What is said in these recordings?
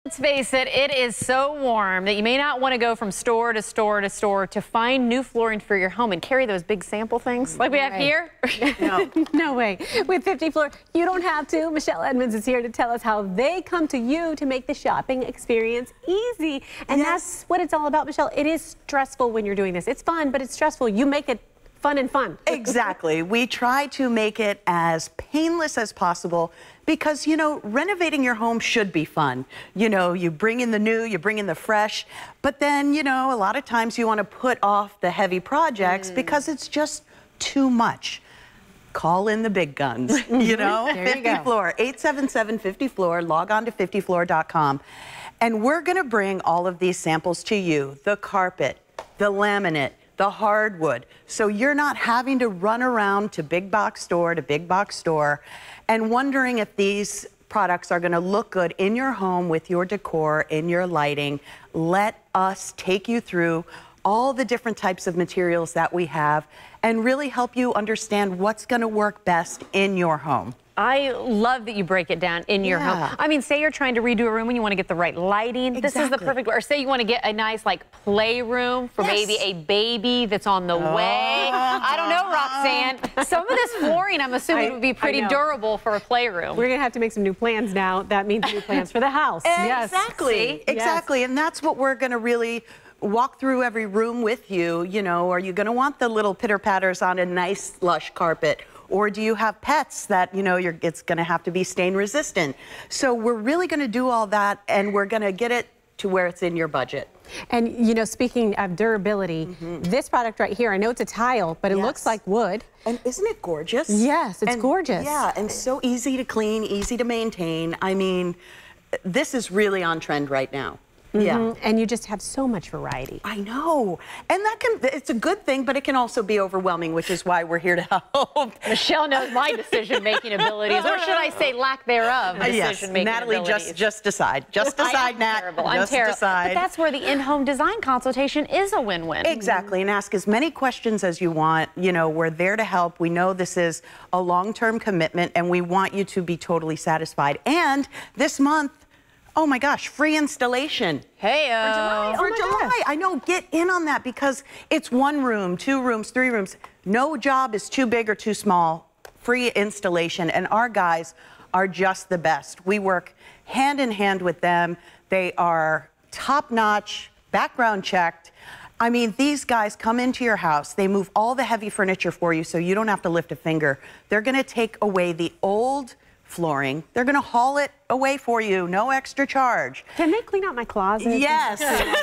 Let's face it, it is so warm that you may not want to go from store to store to store to find new flooring for your home and carry those big sample things like we have here. No. No way. With 50 Floor, you don't have to. Michelle Edmonds is here to tell us how they come to you to make the shopping experience easy. And that's what it's all about, Michelle. It is stressful when you're doing this. It's fun, but it's stressful. You make it fun and fun. Exactly. We try to make it as painless as possible because, you know, renovating your home should be fun. You know, you bring in the new, you bring in the fresh, but then, you know, a lot of times you want to put off the heavy projects because it's just too much. Call in the big guns, you know? 50 Floor, 877-50-FLOOR, log on to 50floor.com. And we're going to bring all of these samples to you, the carpet, the laminate, the hardwood, so you're not having to run around to big box store to big box store and wondering if these products are going to look good in your home with your decor, in your lighting. Let us take you through all the different types of materials that we have and really help you understand what's going to work best in your home. I love that you break it down in your home. I mean, say you're trying to redo a room and you want to get the right lighting. This is the perfect, or say you want to get a nice like playroom for maybe a baby that's on the way. I don't know, Roxanne. Some of this flooring, I'm assuming, would be pretty durable for a playroom. We're going to have to make some new plans now. That means new plans for the house. Exactly. Exactly. And that's what we're going to really walk through every room with you. You know, are you going to want the little pitter-patters on a nice lush carpet? Or do you have pets that, you know, it's going to have to be stain resistant? So we're really going to do all that, and we're going to get it to where it's in your budget. And, you know, speaking of durability, this product right here, I know it's a tile, but it looks like wood. And isn't it gorgeous? Yes, it's gorgeous. Yeah, and so easy to clean, easy to maintain. I mean, this is really on trend right now. Yeah. And you just have so much variety. I know. And it's a good thing, but it can also be overwhelming, which is why we're here to help. Michelle knows my decision-making abilities, or should I say lack thereof, decision-making Natalie, abilities. just decide. Just decide, Nat. I'm terrible. But that's where the in-home design consultation is a win-win. Exactly. And ask as many questions as you want. You know, we're there to help. We know this is a long-term commitment, and we want you to be totally satisfied. And this month, oh my gosh, free installation. Hey, for July. I know, get in on that because it's 1 room, 2 rooms, 3 rooms. No job is too big or too small. Free installation, and our guys are just the best. We work hand in hand with them. They are top-notch, background checked. I mean, these guys come into your house, they move all the heavy furniture for you so you don't have to lift a finger. They're gonna take away the old flooring. They're going to haul it away for you, no extra charge. Can they clean out my closet? Yes.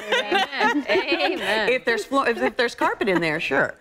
Amen. Amen. If there's carpet in there, sure.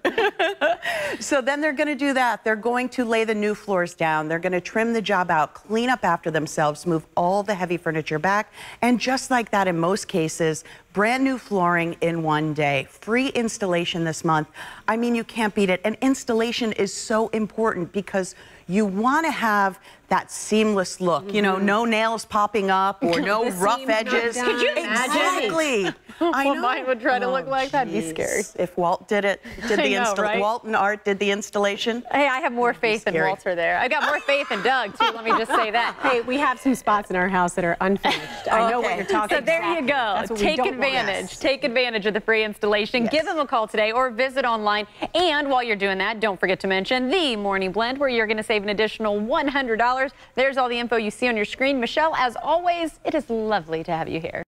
So then they're going to do that. They're going to lay the new floors down. They're going to trim the job out, clean up after themselves, move all the heavy furniture back, and just like that, in most cases, brand new flooring in 1 day. Free installation this month. I mean, you can't beat it. And installation is so important because you want to have that seamless look. You know, no nails popping up or no rough edges. Could you imagine? Exactly. I know. Mine would try to look like that. That'd be scary. If Walt did it, Walt and Art did the installation. Hey, I have more faith in Walter there. I got more faith in Doug, too. Let me just say that. Hey, we have some spots in our house that are unfinished. I know what you're talking about. So there you go. Take advantage. Take advantage of the free installation. Give them a call today or visit online. And while you're doing that, don't forget to mention the Morning Blend, where you're going to save an additional $100. There's all the info you see on your screen. Michelle, as always, it is lovely to have you here.